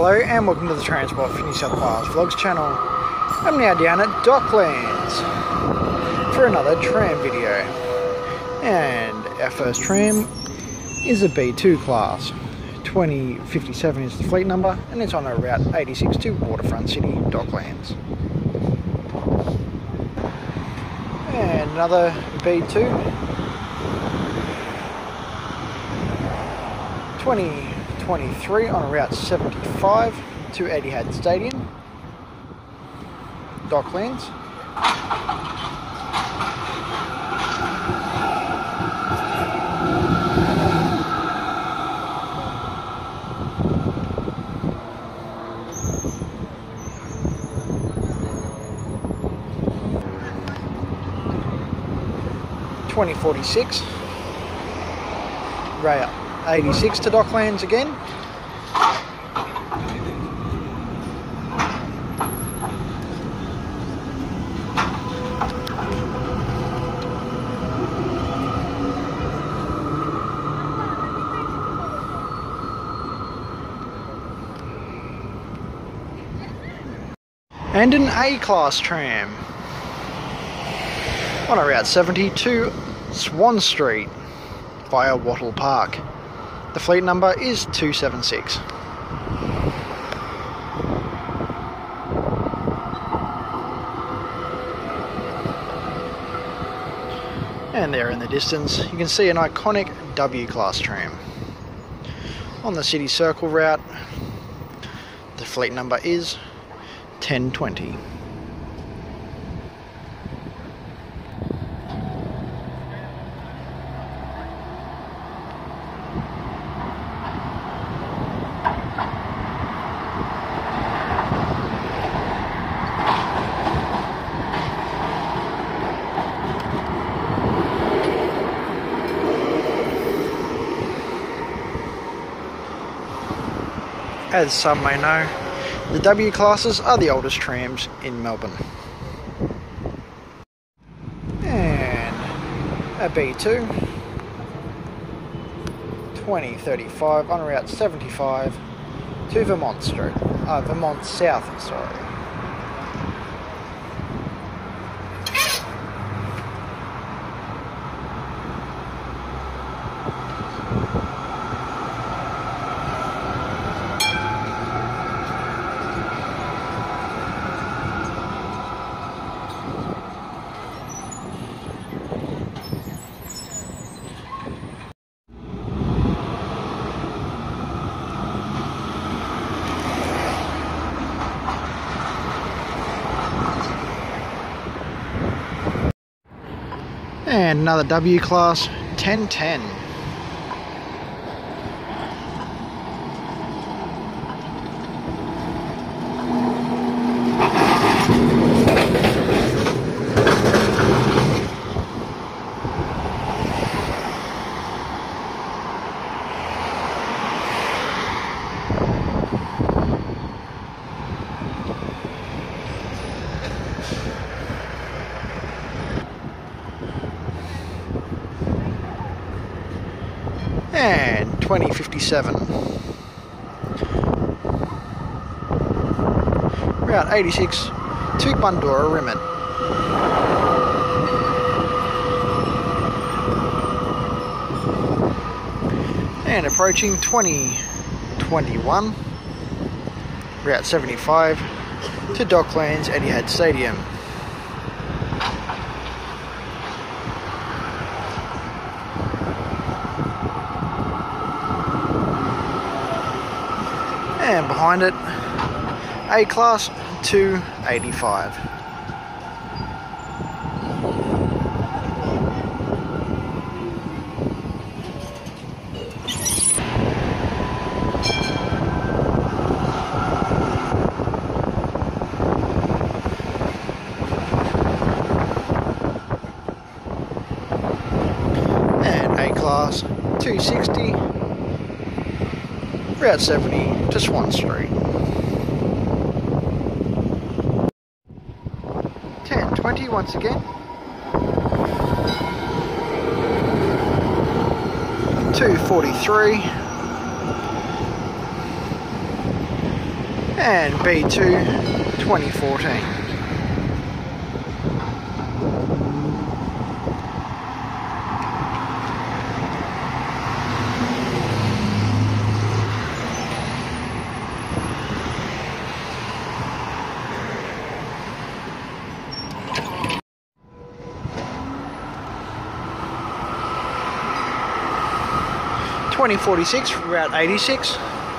Hello and welcome to the Transport for New South Wales Vlogs channel. I'm now down at Docklands for another tram video. And our first tram is a B2 class. 2057 is the fleet number and it's on a route 86 to Waterfront City, Docklands. And another B2. 2023 on Route 75 to Etihad Stadium, Docklands. (2046) Route 86 to Docklands again. And an A-class tram on a Route 70 to Swan Street via Wattle Park. The fleet number is 276. And there in the distance you can see an iconic W-class tram. On the City Circle route, the fleet number is 1020. As some may know, the W classes are the oldest trams in Melbourne. And a B2, 2035 on Route 75 to Vermont South, sorry. And another W class, 1010. And 2057 Route 86 to Bundoora Rimmet. And approaching 2021 Route 75 to Docklands Etihad Stadium. And behind it, A-Class 285. And A-Class 260. Route 70 to Swan Street. 1020 once again. 243 and B2 2014. Route 86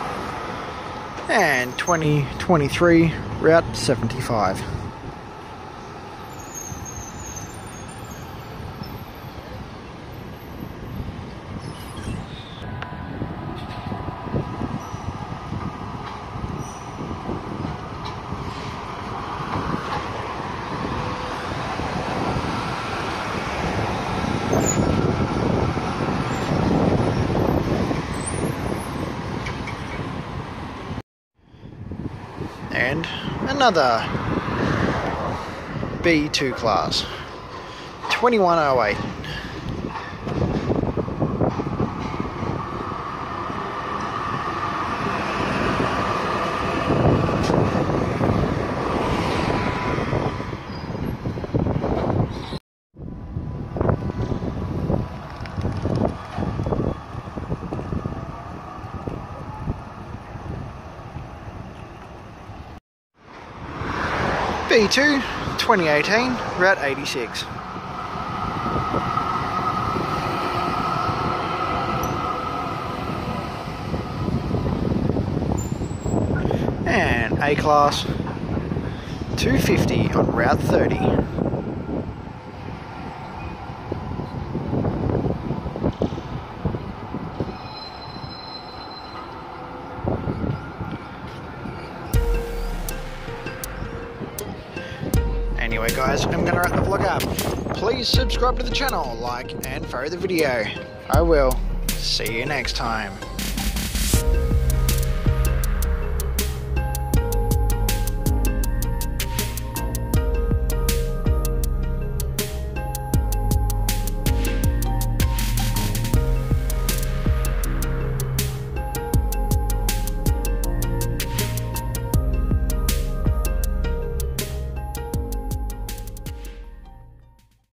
and 2023 Route 75. And another B2 class, 2108. B2 2018 Route 86. And A class 250 on Route 30. Anyway guys, I'm gonna wrap the vlog up. Please subscribe to the channel, like and follow the video. I will. See you next time.